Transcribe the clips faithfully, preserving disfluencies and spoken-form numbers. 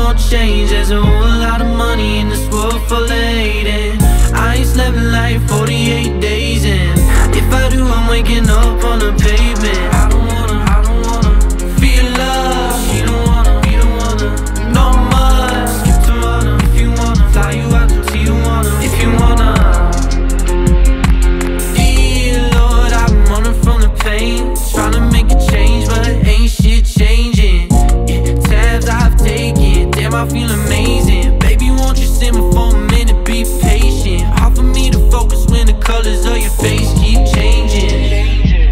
more change. There's a whole lot of money in this world for lady. I ain't slept in like forty-eight days, and if I do, I'm waking up on the pavement. I don't wanna, I don't wanna feel love. She don't wanna, we don't wanna know much. Skip to Tijuana if you wanna, fly you out to Tijuana if you wanna. Dear Lord, I've been running from the pain, trying to make a change, but ain't shit changing. Yeah, tabs I've taken, damn I feel amazing. Baby, won't you simmer for a minute, be patient. Hard for me to focus when the colors of your face keep changing.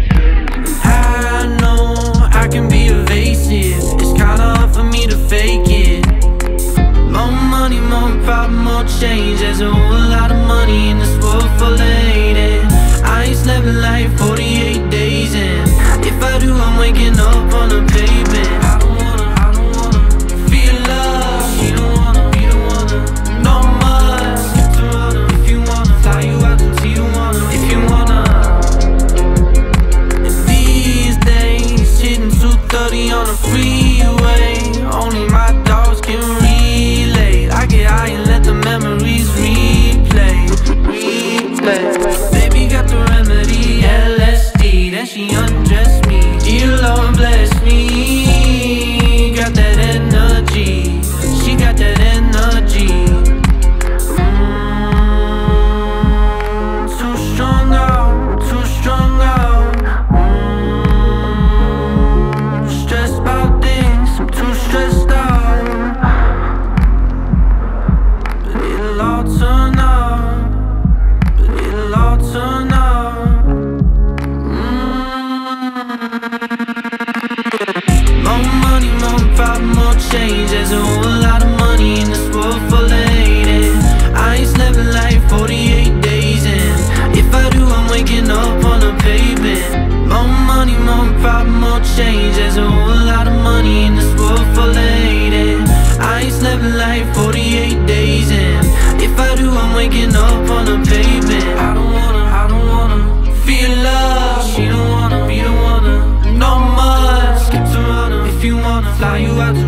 I know I can be evasive, it's kinda hard for me to fake it. More money, more power, more change. There's a whole lot of money in this world for lady. I ain't slept in like forty-eight days, and if I do, I'm waking up on the pavement. I don't wanna, I don't wanna feel love. She don't wanna, we don't wanna know much. Skip to Tijuana if you wanna, fly you out to Tijuana if you wanna. And these days, hitting two thirty on the freeway, only my dogs can relate. I get high and let the memories replay, replay. Baby got the remedy, L S D, then she undressed me. Dear Lord bless me, got that energy, she got that energy. mm, Too strong out, too strong out. mm, Stressed about things, I'm too stressed out, but it'll all turn out, but it'll all turn out. More money, more power, more change. There's a whole lot of money in this world for lady. I ain't slept in like forty-eight days, and if I do, I'm waking up on the pavement. More money, more power, more change. There's a whole lot of money in this world for lady. I ain't slept in like forty-eight days, and if I do, I'm waking up on the pavement. I don't wanna, I don't wanna feel love. She don't wanna, we don't wanna know much. Skip to Tijuana if you wanna, fly you out to